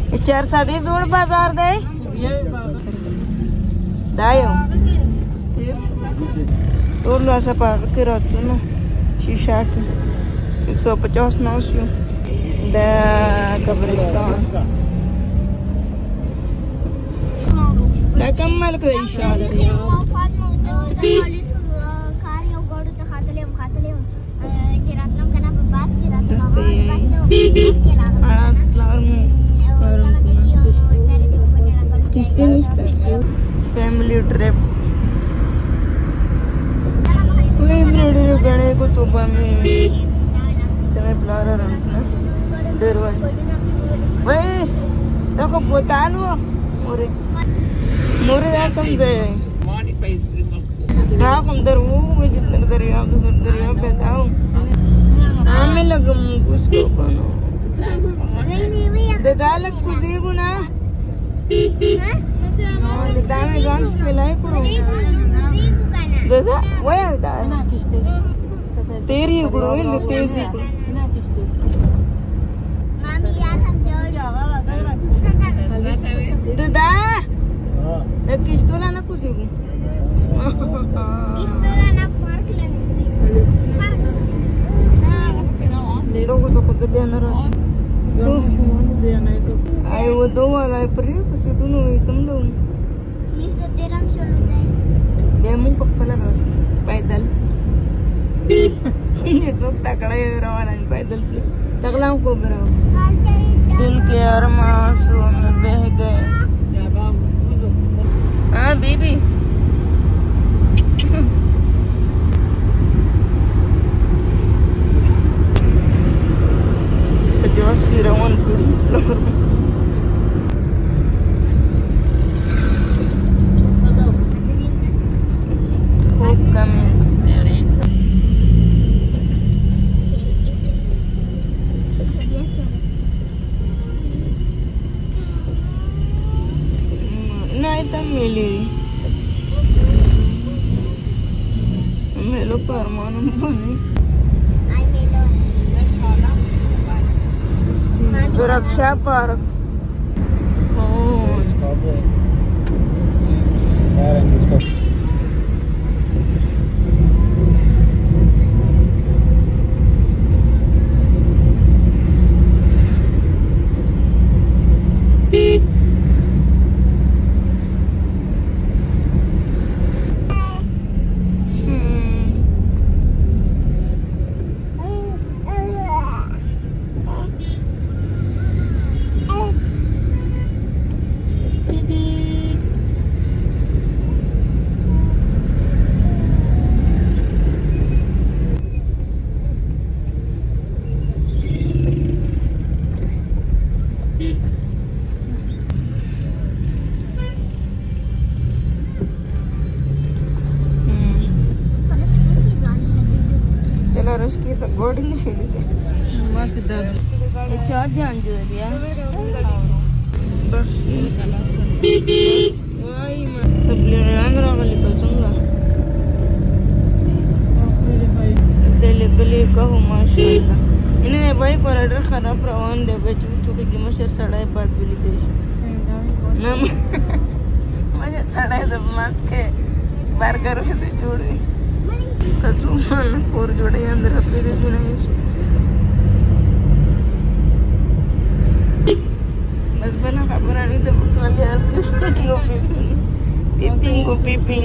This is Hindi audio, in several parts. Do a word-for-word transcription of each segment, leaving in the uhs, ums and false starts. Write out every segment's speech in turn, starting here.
चार सादी जोड़ बाजार दे दायो तो ऐसा पार के रहते ना शीशा की एक सौ पचास नौ सौ दा कब्रिस्तान दा कमल को इशारा फैमिली ट्रिप गणे को तो में समय प्लारा रंगना डरवा भाई देखो बोतल वो मोरे मोरे यार तुम दे हाँ कम दर वो मैं जितना दरिया तो दरिया पे जाऊँ हाँ मैं लगूँ कुछ को बनो दादा कुछ ही गुना दादा में गांस मिलाए करो दादा वो यार दादा तेरी गुड़ो है तेजी दादा एक किस्तो लाना कुछ ही लोगों तो कुछ देना रहा आई वो दो वाला है पर ये कुछ तो नहीं तुम लोग निश्चित तेरा हम चलो जाए बेमू पक्का बस पैदल ये तो तकड़ा है रवाना नहीं पैदल से तकलाओं को बराव दिल के अरमासों में बह गए हाँ बीबी जोश की रवन पूरी खूब कम ना इतना मिली मेलो परमाणु बुझी सुरक्षा पार्क की तो बॉडी नहीं फील है बस इधर ये चार जान जो दिया बस वही मैं सब ले रंगरा वाली तो चंगा इसे लेकर ले कहो माशाल्लाह इन्हें भाई कॉरिडोर खराब रवान दे बच्चों चुके की मशर सड़ाई बात भी लिखेश ना मुझे सड़ाई सब मत के बार करो से जोड़ी कचूमन और जोड़े अंदर अपने देश में नहीं बस बना खबर आनी तो वाले यार पीपिंग को पीपिंग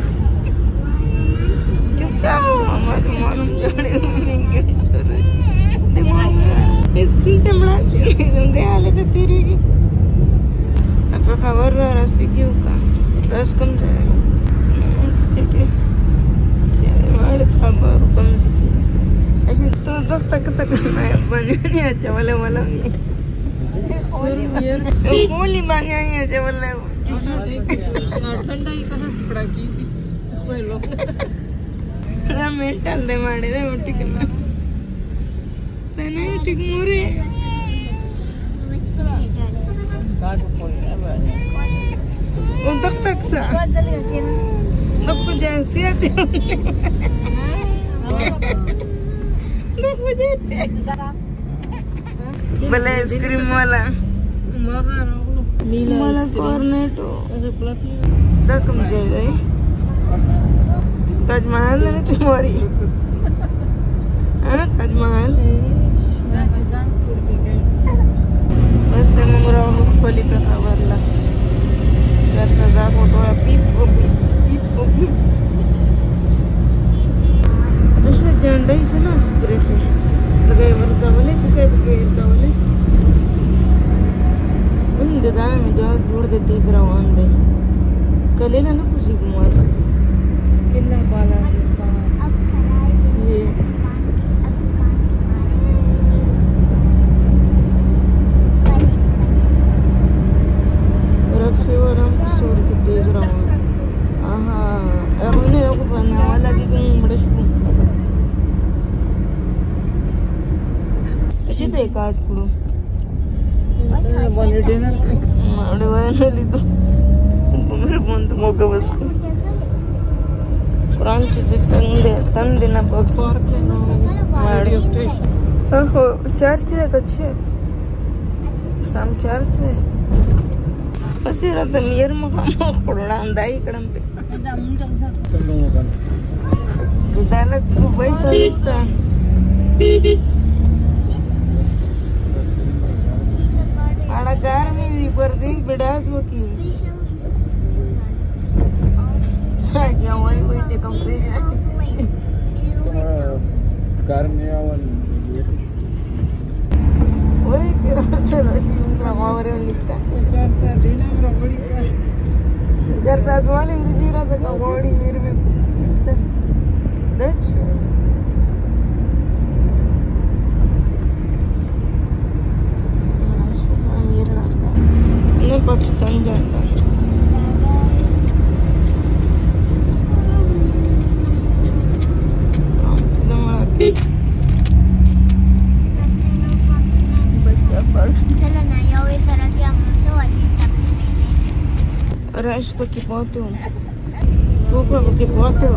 चुप हमारे मालूम जोड़े नहीं क्यों शुरू दिमाग स्कूल से बड़ा दे आले तो तेरी की अब खबर रहा रास्ते क्यों का दस कम जाएगा खबर कम ऐसे तो दस तक सकना है बने नहीं अच्छा वाले वाला नहीं कोली बने नहीं अच्छा वाले ठंडा ही कहाँ से पड़ा की कोई लोग ना मेंटल दे मारे दे उठी करना नहीं ठीक मोरे उधर तक सा लोग को जैसे आते भले आइसक्रीम वाला मला कॉर्नेटो रकम चाहिए ताजमहल है तुम्हारी हाँ ताजमहल बस मंगरा खोली का खबर ला घर सजा फोटो पीप को पीप को ऐसे झंडा ही चला स्प्रे पे लगे वर्षा वाले कुके कुके इरका वाले उन दादा में जो जोड़ दे तीसरा वान दे कले ना ना खुशी कुमार कितना बाला ये रक्षेवरम सोड के तेज रहा आहा अब उन्हें लोगों को बनावा लगी कि बड़े शुरू अच्छे थे काट करो बने डिनर मारे वाले ली तो मेरे फोन तो मौके बस को पुरान चीज़ तंदे तंदे ना पार्क लेना मारे स्टेशन ओहो चर्च है कच्चे शाम चर्च है पसी रात मेर मकाम पड़ना अंदाई कड़म पे दालक को पैसा देता आड़ा कार में भी पर दिन बिडास वो की साजिया वही वही ते कंपनी जाए कार में आवन वही किरा चलो सी प्रमावरे लिखता चार सात दिन हम रबड़ी का चार सात वाले जीरा से का बॉडी मेरे में दच पाकिस्तान जाता Раш поки поту, купа поки поту.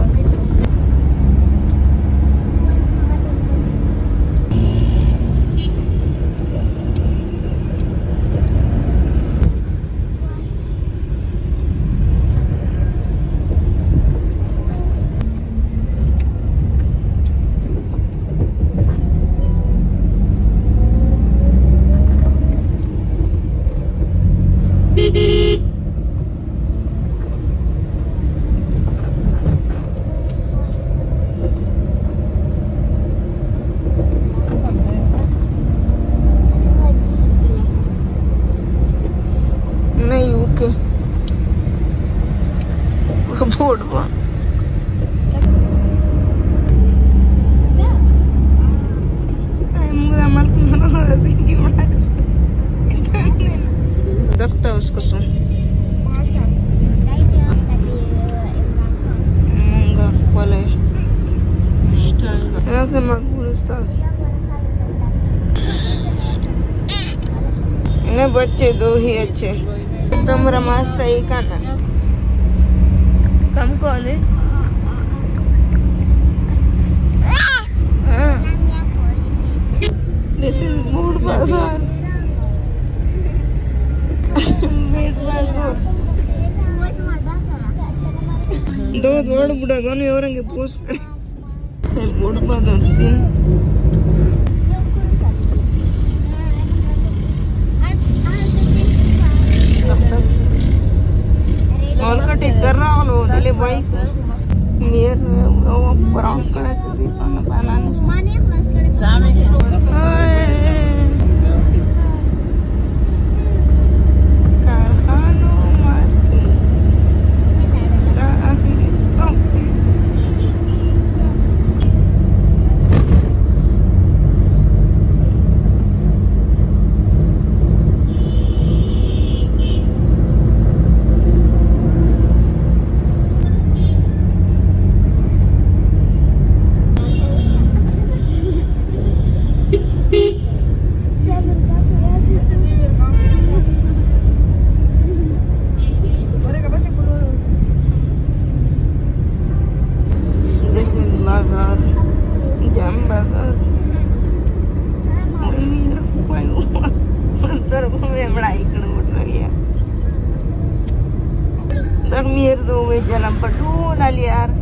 उसको सुन मंगा वाले स्टाइल ऐसे मकबूल स्टाइल इन्हें बच्चे दो ही अच्छे तुम्हारा मास्टर एक आना कम कॉलेज दिस इज मूड बाजार दो दौड़ बुढ़ा गाने और अंगे पोस्ट पड़े बोर्ड पर दर्शन और का टिक कर रहा लो दिले बाइक मेर वो ब्राउन कलर से पाना पाना सामने शो زخمي يردو وجلم پټول الیار